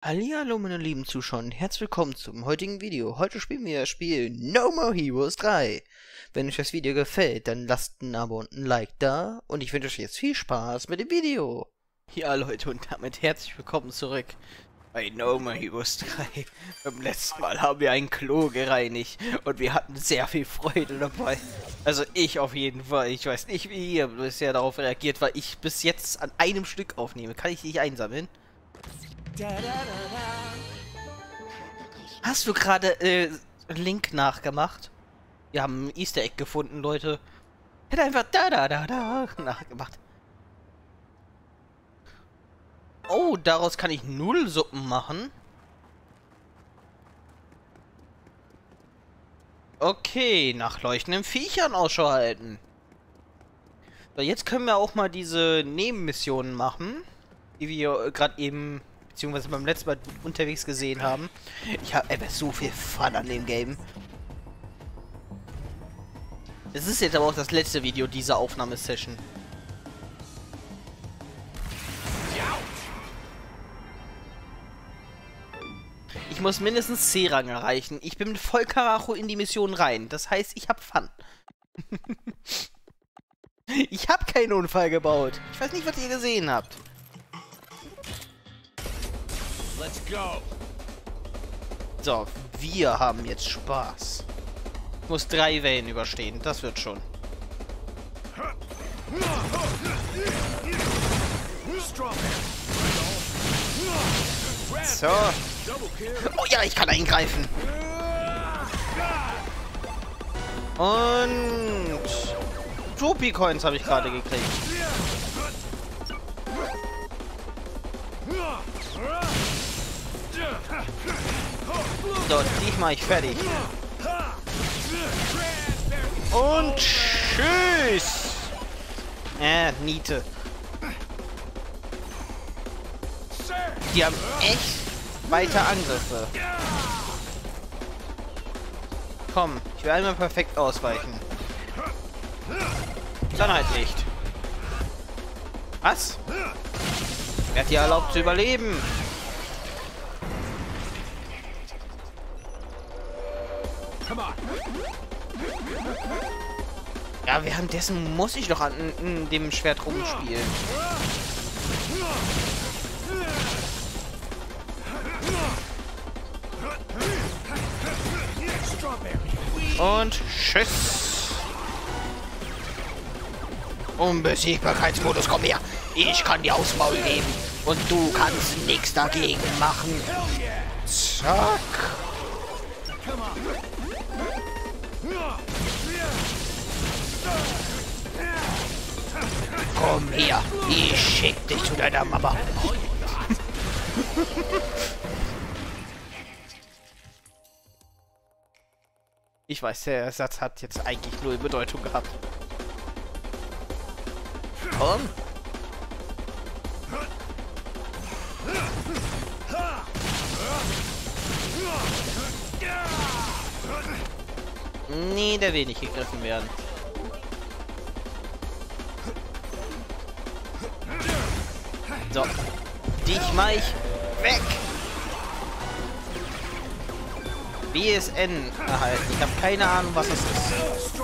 Hallihallo meine lieben Zuschauer und herzlich willkommen zum heutigen Video. Heute spielen wir das Spiel No More Heroes 3. Wenn euch das Video gefällt, dann lasst ein Abo und ein Like da und ich wünsche euch jetzt viel Spaß mit dem Video. Ja Leute, und damit herzlich willkommen zurück bei No More Heroes 3. Beim letzten Mal haben wir ein Klo gereinigt und wir hatten sehr viel Freude dabei. Also ich auf jeden Fall. Ich weiß nicht, wie ihr bisher darauf reagiert, weil ich bis jetzt an einem Stück aufnehme. Kann ich dich einsammeln? Hast du gerade Link nachgemacht? Wir haben ein Easter Egg gefunden, Leute. Hätte einfach nachgemacht. Oh, daraus kann ich Nudelsuppen machen. Okay, nach leuchtenden Viechern Ausschau halten. So, jetzt können wir auch mal diese Nebenmissionen machen, die wir gerade eben, beziehungsweise beim letzten Mal unterwegs gesehen haben. Ich habe einfach so viel Fun an dem Game. Es ist jetzt aber auch das letzte Video dieser Aufnahmesession. Ich muss mindestens C-Rang erreichen. Ich bin mit Vollkaracho in die Mission rein. Das heißt, ich habe Fun. Ich habe keinen Unfall gebaut. Ich weiß nicht, was ihr gesehen habt. Let's go. So, wir haben jetzt Spaß. Ich muss 3 Wellen überstehen. Das wird schon. So. Oh ja, ich kann eingreifen. Und Rupi-Coins habe ich gerade gekriegt. So, dich mache ich fertig. Und tschüss. Niete. Die haben echt weiter Angriffe. Komm, ich will einmal perfekt ausweichen. Dann halt nicht. Was? Wer hat dir erlaubt zu überleben? Ja, währenddessen muss ich doch an dem Schwert rumspielen. Und tschüss. Unbesiegbarkeitsmodus, komm her. Ich kann dir aufs Maul nehmen. Und du kannst nichts dagegen machen. Zack. Komm her. Ich schick dich zu deiner Mama. Ich weiß, der Satz hat jetzt eigentlich null Bedeutung gehabt. Komm. Nee, der will nicht gegriffen werden. So. Dich mach ich weg. BSN erhalten. Ich habe keine Ahnung, was das ist.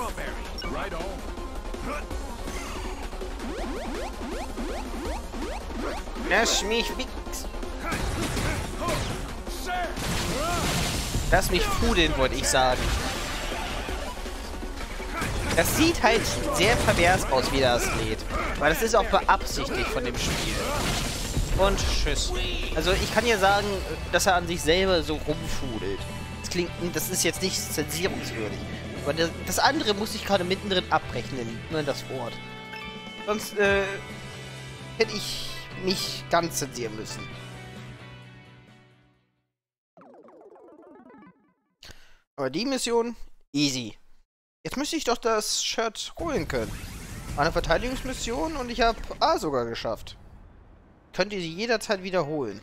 Lass mich fix. Lass mich fudeln, wollte ich sagen. Das sieht halt sehr pervers aus, wie das lädt. Weil das ist auch beabsichtigt von dem Spiel. Und tschüss. Also ich kann ja sagen, dass er an sich selber so rumfudelt. Das klingt, das ist jetzt nicht zensierungswürdig. Aber das andere muss ich gerade mittendrin abrechnen, nur das Wort. Sonst hätte ich mich ganz zensieren müssen. Aber die Mission, easy. Jetzt müsste ich doch das Shirt holen können. Eine Verteidigungsmission und ich habe A sogar geschafft. Könnt ihr sie jederzeit wiederholen.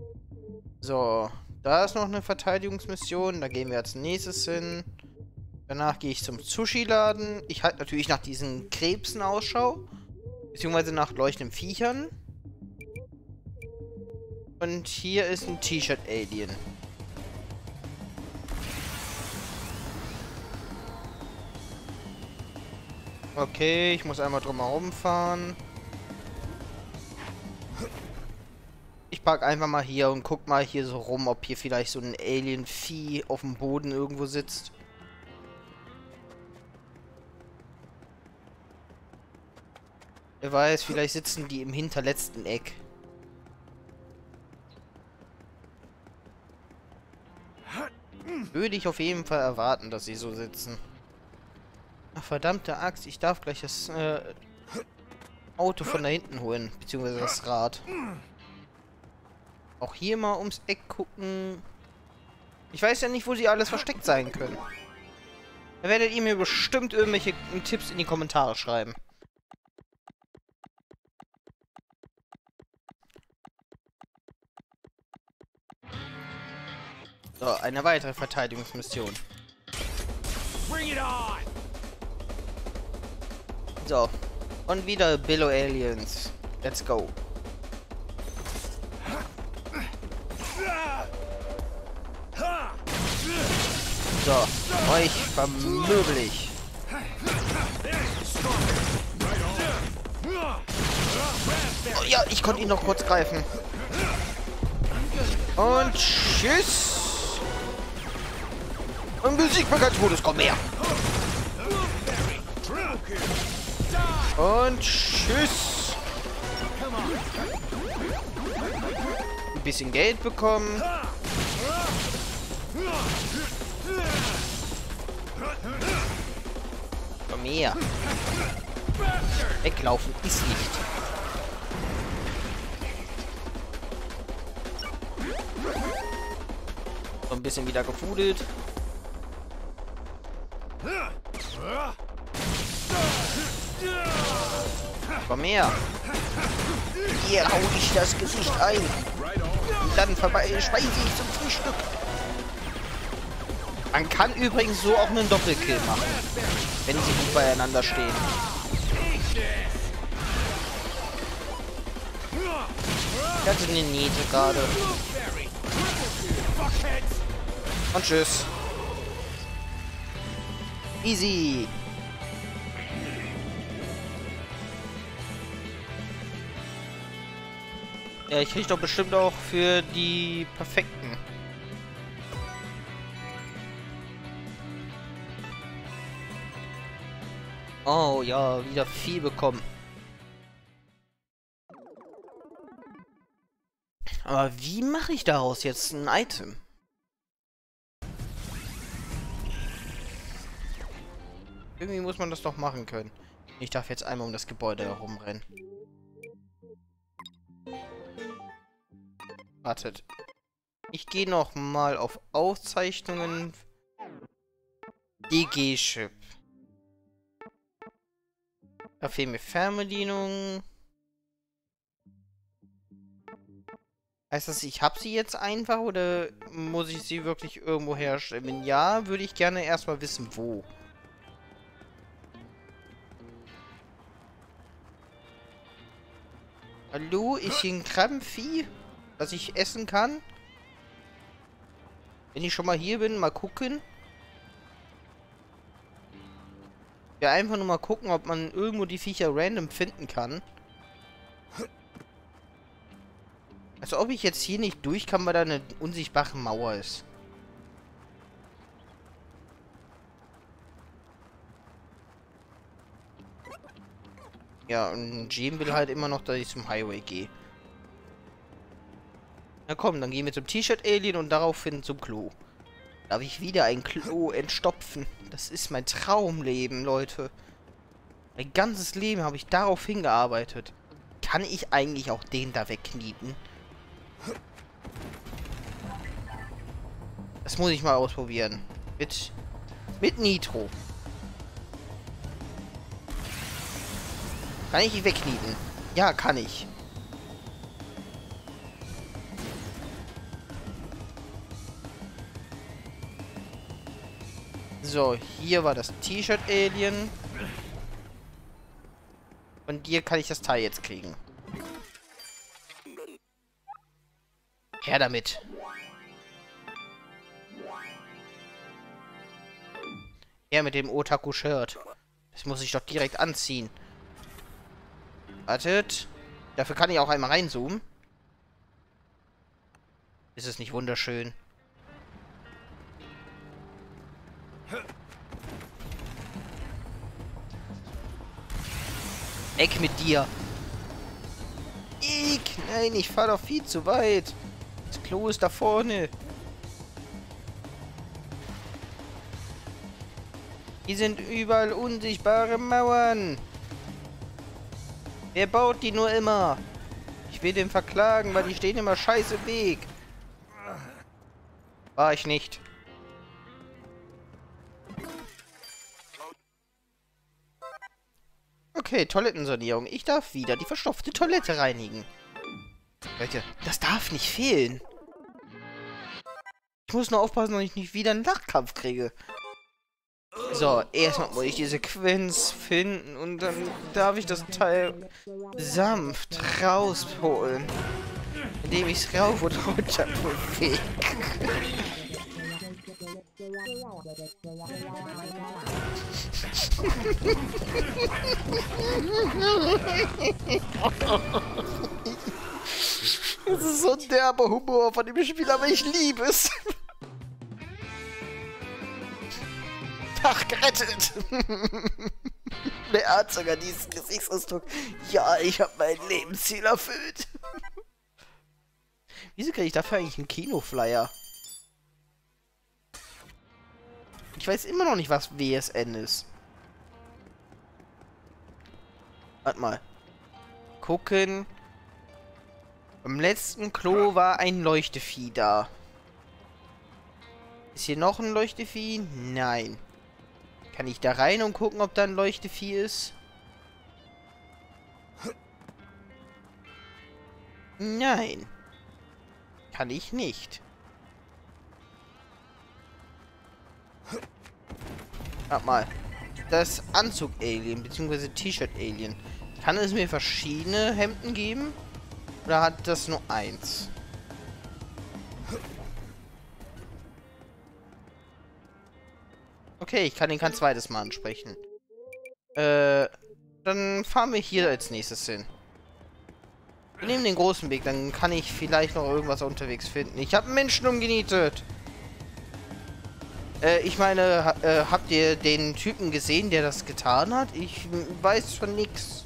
So, da ist noch eine Verteidigungsmission. Da gehen wir als nächstes hin. Danach gehe ich zum Sushi-Laden. Ich halte natürlich nach diesen Krebsen Ausschau. Beziehungsweise nach leuchtenden Viechern. Und hier ist ein T-Shirt-Alien. Okay, ich muss einmal drumherum fahren. Ich park einfach mal hier und guck mal hier so rum, ob hier vielleicht so ein Alien-Vieh auf dem Boden irgendwo sitzt. Wer weiß, vielleicht sitzen die im hinterletzten Eck. Würde ich auf jeden Fall erwarten, dass sie so sitzen. Ach, verdammte Axt, ich darf gleich das Auto von da hinten holen, beziehungsweise das Rad. Auch hier mal ums Eck gucken. Ich weiß ja nicht, wo sie alles versteckt sein können. Da werdet ihr mir bestimmt irgendwelche Tipps in die Kommentare schreiben. So, eine weitere Verteidigungsmission. So, und wieder Billo Aliens. Let's go. So, euch vermöbel ich. Oh ja, ich konnte ihn noch kurz greifen. Und tschüss. Und Musikbekanntmodus, komm her. Und tschüss. Ein bisschen Geld bekommen. Komm her. Weglaufen ist nicht. So ein bisschen wieder gefudelt. Komm her. Hier hau ich das Gesicht ein. Und dann speise ich zum Frühstück. Man kann übrigens so auch einen Doppelkill machen, wenn sie gut beieinander stehen. Ich hatte eine Niete gerade. Und tschüss. Easy. Ja, ich krieg doch bestimmt auch für die perfekten. Oh ja, wieder viel bekommen. Aber wie mache ich daraus jetzt ein Item? Irgendwie muss man das doch machen können. Ich darf jetzt einmal um das Gebäude herumrennen. Wartet. Ich gehe noch mal auf Aufzeichnungen. DG-Chip. Da fehlen mir Fernbedienungen. Heißt das, ich habe sie jetzt einfach oder muss ich sie wirklich irgendwo herstellen? Wenn ja, würde ich gerne erstmal wissen, wo. Hallo, ist hier ein Krabbenvieh, das ich essen kann? Wenn ich schon mal hier bin, mal gucken. Ja, einfach nur mal gucken, ob man irgendwo die Viecher random finden kann. Also ob ich jetzt hier nicht durch kann, weil da eine unsichtbare Mauer ist. Ja, und Jim will halt immer noch, dass ich zum Highway gehe. Na komm, dann gehen wir zum T-Shirt-Alien und daraufhin zum Klo. Darf ich wieder ein Klo entstopfen? Das ist mein Traumleben, Leute. Mein ganzes Leben habe ich darauf hingearbeitet. Kann ich eigentlich auch den da wegknieten? Das muss ich mal ausprobieren. Mit Nitro. Kann ich ihn wegknieten? Ja, kann ich. So, hier war das T-Shirt-Alien. Von dir kann ich das Teil jetzt kriegen. Her damit. Her mit dem Otaku-Shirt. Das muss ich doch direkt anziehen. Wartet. Dafür kann ich auch einmal reinzoomen. Ist es nicht wunderschön? Eck mit dir. Nein, ich fahre doch viel zu weit. Das Klo ist da vorne. Hier sind überall unsichtbare Mauern. Wer baut die nur immer? Ich will den verklagen, weil die stehen immer scheiße im Weg. War ich nicht. Okay, Toilettensanierung. Ich darf wieder die verstopfte Toilette reinigen. Leute, das darf nicht fehlen. Ich muss nur aufpassen, dass ich nicht wieder einen Lachkampf kriege. So, erstmal muss ich die Sequenz finden und dann darf ich das Teil sanft rausholen. Indem ich es rauf und runter bewege. Das ist so ein derber Humor von dem Spiel, aber ich liebe es. Ach, gerettet. Der hat sogar diesen Gesichtsausdruck. Ja, ich habe mein Lebensziel erfüllt. Wieso kriege ich dafür eigentlich einen Kinoflyer? Ich weiß immer noch nicht, was WSN ist. Warte mal. Gucken. Beim letzten Klo war ein Leuchtevieh da. Ist hier noch ein Leuchtevieh? Nein. Kann ich da rein und gucken, ob da ein Leuchtevieh ist? Nein. Kann ich nicht. Warte mal. Das Anzug-Alien, beziehungsweise T-Shirt-Alien. Kann es mir verschiedene Hemden geben? Oder hat das nur eins? Okay, ich kann ihn kein zweites Mal ansprechen. Dann fahren wir hier als nächstes hin. Wir nehmen den großen Weg, dann kann ich vielleicht noch irgendwas unterwegs finden. Ich habe einen Menschen umgenietet. Ich meine, habt ihr den Typen gesehen, der das getan hat? Ich weiß von nichts.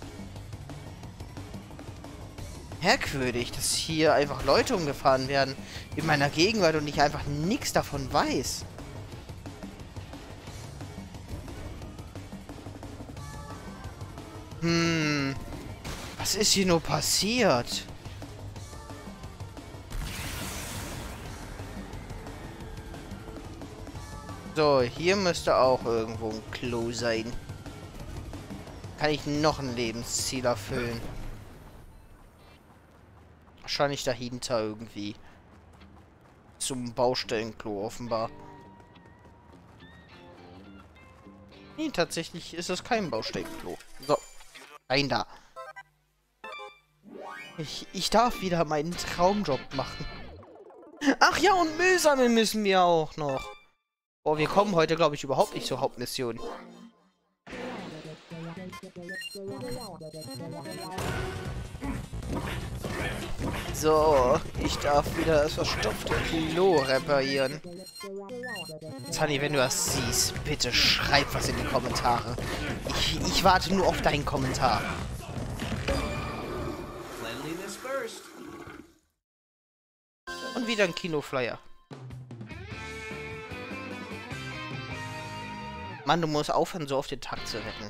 Merkwürdig, dass hier einfach Leute umgefahren werden in meiner Gegenwart und ich einfach nichts davon weiß. Was ist hier nur passiert? So, hier müsste auch irgendwo ein Klo sein. Kann ich noch ein Lebensziel erfüllen? Wahrscheinlich dahinter irgendwie. Zum Baustellenklo offenbar. Nee, tatsächlich ist es kein Baustellenklo. So, rein da. Ich darf wieder meinen Traumjob machen. Ach ja, und Müll sammeln müssen wir auch noch. Boah, wir kommen heute, glaube ich, überhaupt nicht zur Hauptmission. So, ich darf wieder das verstopfte Klo reparieren. Sunny, wenn du das siehst, bitte schreib was in die Kommentare. Ich warte nur auf deinen Kommentar. Und wieder ein Kinoflyer. Mann, du musst aufhören, so auf den Takt zu retten.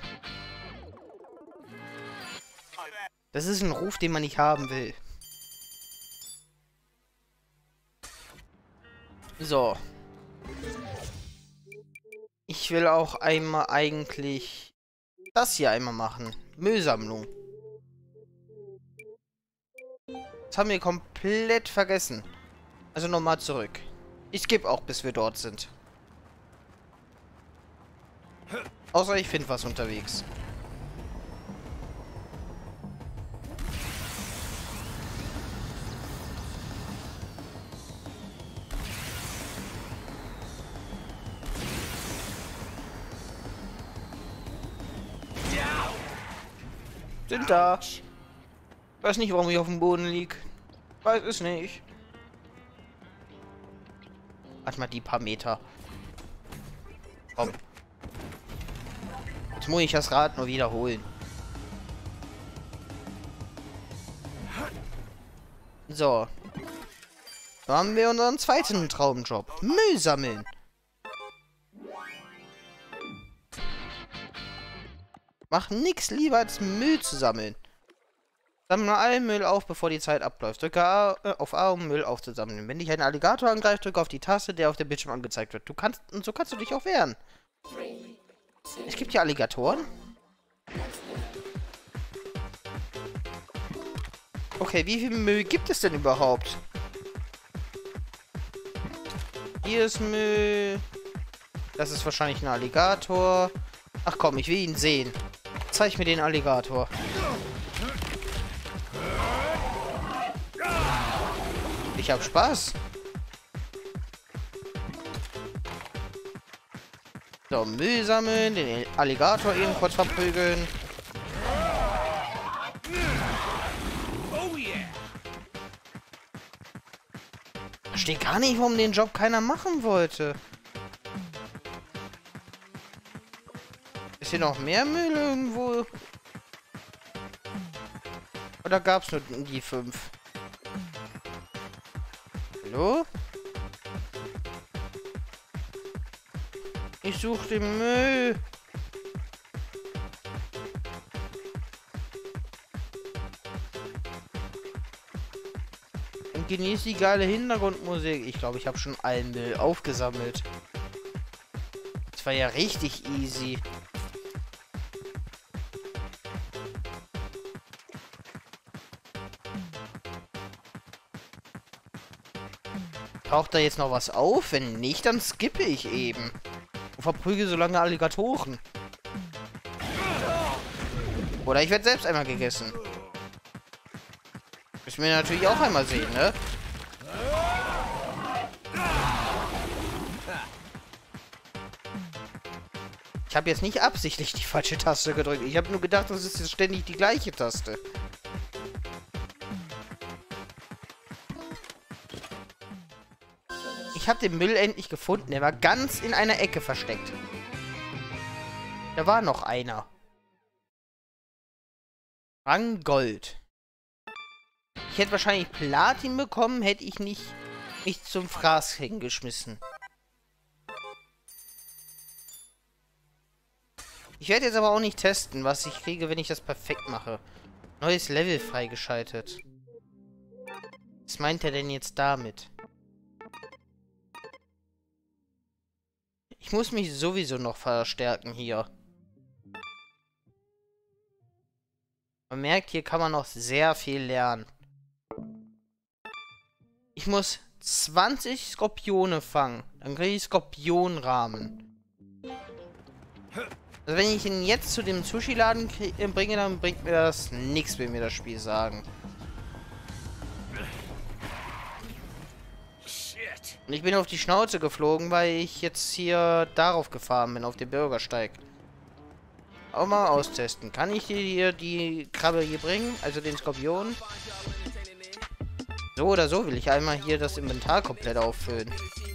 Das ist ein Ruf, den man nicht haben will. So. Ich will auch einmal eigentlich das hier einmal machen. Müllsammlung. Das haben wir komplett vergessen. Also nochmal zurück. Ich skippe auch, bis wir dort sind. Außer ich finde was unterwegs. Sind da. Weiß nicht, warum ich auf dem Boden lieg. Weiß es nicht. Warte mal, die paar Meter. Komm. Jetzt muss ich das Rad nur wiederholen. So. Da haben wir unseren zweiten Traumjob. Müll sammeln. Mach nix lieber als Müll zu sammeln. Sammle allen Müll auf, bevor die Zeit abläuft. Drücke auf A, um Müll aufzusammeln. Wenn dich ein Alligator angreift, drücke auf die Taste, der auf dem Bildschirm angezeigt wird. Und so kannst du dich auch wehren. Es gibt ja Alligatoren. Okay, wie viel Müll gibt es denn überhaupt? Hier ist Müll. Das ist wahrscheinlich ein Alligator. Ach komm, ich will ihn sehen. Zeig mir den Alligator. Ich hab Spaß. So, Müll sammeln, den Alligator eben kurz verprügeln. Ich verstehe gar nicht, warum den Job keiner machen wollte. Ist hier noch mehr Müll irgendwo? Oder gab es nur die 5? Hallo? Ich suche den Müll. Und genieße die geile Hintergrundmusik. Ich glaube, ich habe schon allen Müll aufgesammelt. Das war ja richtig easy. Taucht da jetzt noch was auf? Wenn nicht, dann skippe ich eben. Und verprüge so lange Alligatoren. Oder ich werde selbst einmal gegessen. Müssen wir natürlich auch einmal sehen, ne? Ich habe jetzt nicht absichtlich die falsche Taste gedrückt. Ich habe nur gedacht, das ist jetzt ständig die gleiche Taste. Ich habe den Müll endlich gefunden. Er war ganz in einer Ecke versteckt. Da war noch einer. Rang Gold. Ich hätte wahrscheinlich Platin bekommen, hätte ich nicht mich zum Fraß hingeschmissen. Ich werde jetzt aber auch nicht testen, was ich kriege, wenn ich das perfekt mache. Neues Level freigeschaltet. Was meint er denn jetzt damit? Ich muss mich sowieso noch verstärken hier. Man merkt, hier kann man noch sehr viel lernen. Ich muss 20 Skorpione fangen. Dann kriege ich Skorpionrahmen. Also wenn ich ihn jetzt zu dem Sushi-Laden bringe, dann bringt mir das nichts, will mir das Spiel sagen. Und ich bin auf die Schnauze geflogen, weil ich jetzt hier darauf gefahren bin, auf den Bürgersteig. Auch mal austesten. Kann ich dir hier die Krabbe hier bringen? Also den Skorpion? So oder so will ich einmal hier das Inventar komplett auffüllen.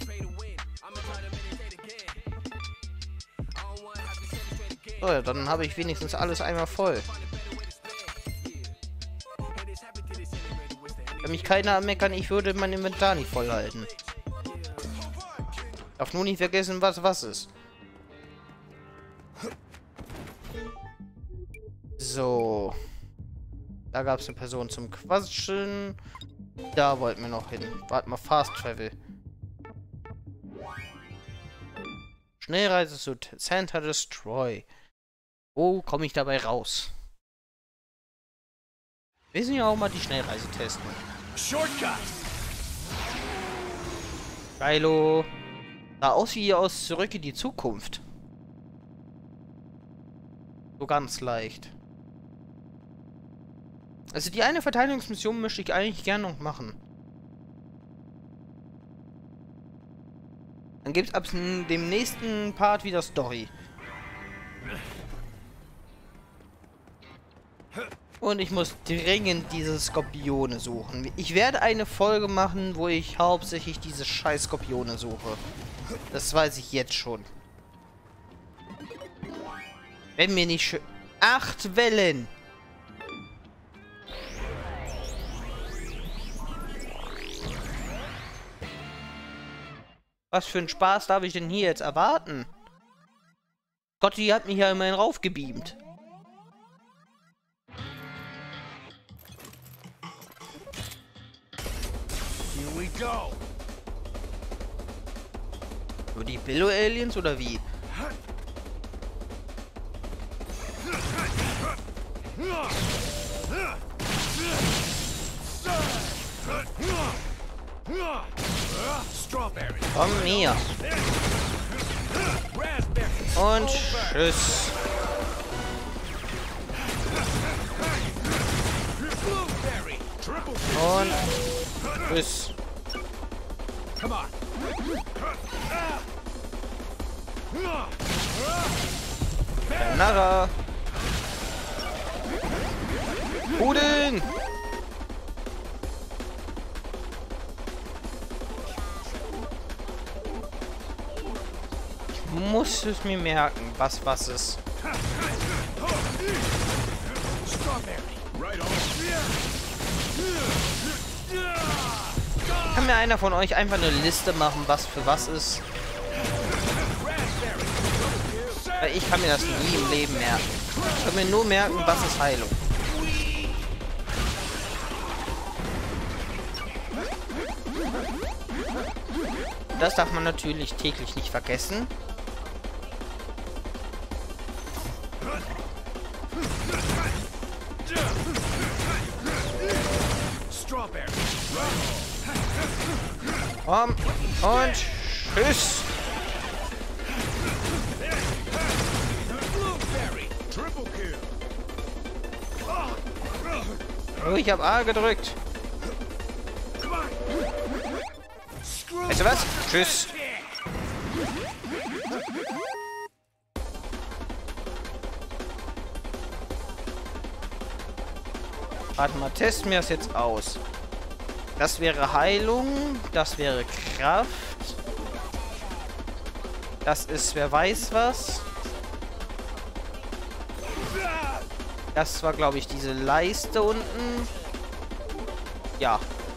So, ja, dann habe ich wenigstens alles einmal voll. Wenn mich keiner meckern, ich würde mein Inventar nicht voll halten. Darf nur nicht vergessen, was ist. So. Da gab es eine Person zum Quatschen. Da wollten wir noch hin. Warte mal, Fast Travel. Schnellreise zu Santa Destroy. Wo komme ich dabei raus? Wir müssen ja auch mal die Schnellreise testen. Shortcut. Geilo. Sah aus wie aus Zurück in die Zukunft. So ganz leicht. Also die eine Verteidigungsmission möchte ich eigentlich gerne noch machen. Dann gibt es ab dem nächsten Part wieder Story. Und ich muss dringend diese Skorpione suchen. Ich werde eine Folge machen, wo ich hauptsächlich diese scheiß Skorpione suche. Das weiß ich jetzt schon. Wenn mir nicht schön... 8 Wellen! Was für ein Spaß darf ich denn hier jetzt erwarten? Gott, die hat mich ja immerhin raufgebeamt. Here we go. Nur die Billo-Aliens oder wie? Strawberry. Komm her. Und tschüss. Blueberry. Triple. Und tschüss. Come on. Narra. Pudeln. Ich muss es mir merken, was ist. Kann mir einer von euch einfach eine Liste machen, was für was ist? Weil ich kann mir das nie im Leben merken. Ich kann mir nur merken, was ist Heilung. Das darf man natürlich täglich nicht vergessen. Und tschüss. Oh, ich habe A gedrückt. Weißt du was? Tschüss. Warte mal, testen wir es jetzt aus. Das wäre Heilung, das wäre Kraft. Das ist, wer weiß was. Das war, glaube ich, diese Leiste unten. Ja.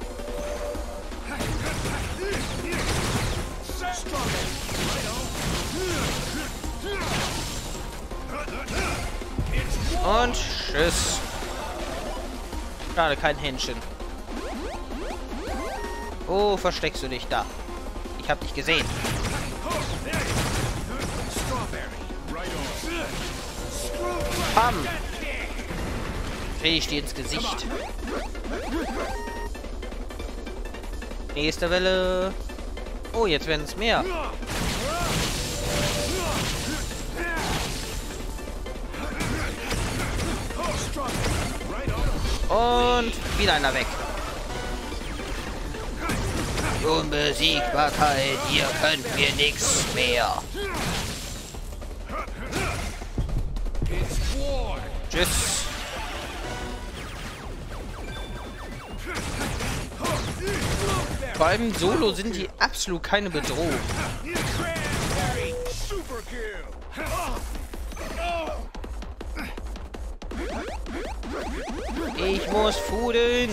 Und tschüss. Schade, kein Händchen. Oh, versteckst du dich da? Ich hab dich gesehen. Pam! Dreh ich dir ins Gesicht. Nächste Welle. Oh, jetzt werden es mehr. Und wieder einer weg. Die Unbesiegbarkeit, hier könnt mir nichts mehr. Tschüss. Vor allem solo sind die absolut keine Bedrohung. Ich muss fudeln.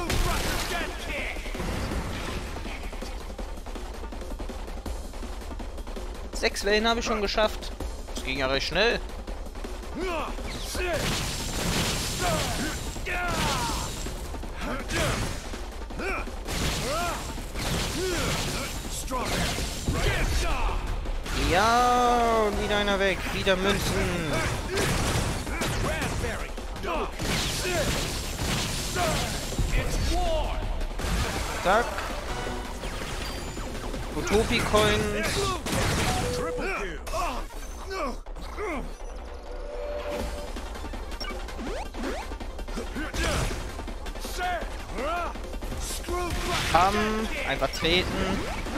Sechs Wellen habe ich schon geschafft. Das ging ja recht schnell. Ja, und wieder einer weg. Wieder Münzen. Zack. Utopie-Coins. Einfach treten.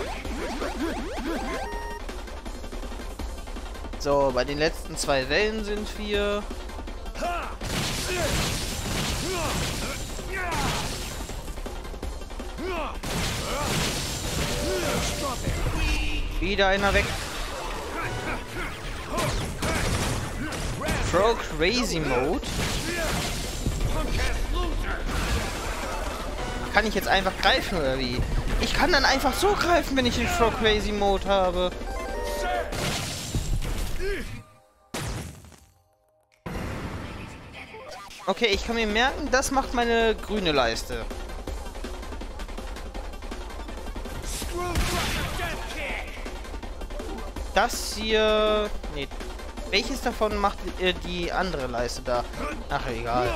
So, bei den letzten 2 Wellen sind wir. Wieder einer weg. Pro Crazy Mode. Kann ich jetzt einfach greifen oder wie? Ich kann dann einfach so greifen, wenn ich den Pro Crazy Mode habe. Okay, ich kann mir merken, das macht meine grüne Leiste. Das hier... Nee. Welches davon macht die andere Leiste da? Ach, egal.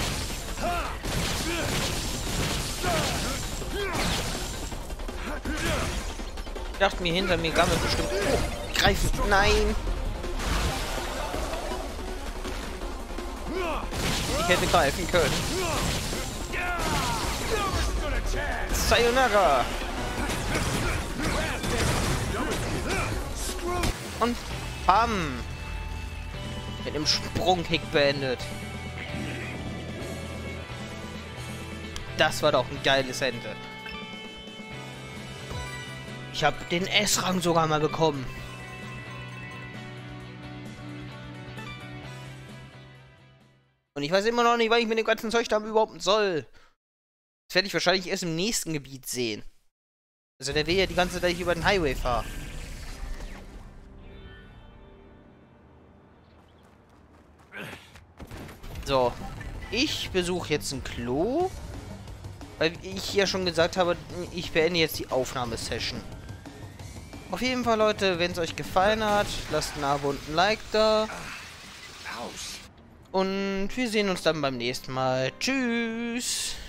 Ich dachte mir, hinter mir gammelt bestimmt... Oh, greifen! Nein! Ich hätte greifen können. Sayonara! Und bam! Mit dem Sprungkick beendet. Das war doch ein geiles Ende. Ich habe den S-Rang sogar mal bekommen. Und ich weiß immer noch nicht, was ich mit dem ganzen Zeug da überhaupt soll. Das werde ich wahrscheinlich erst im nächsten Gebiet sehen. Also der will ja die ganze Zeit, dass ich über den Highway fahre. So. Ich besuche jetzt ein Klo. Weil ich ja schon gesagt habe, ich beende jetzt die Aufnahmesession. Auf jeden Fall, Leute, wenn es euch gefallen hat, lasst ein Abo und ein Like da. Und wir sehen uns dann beim nächsten Mal. Tschüss!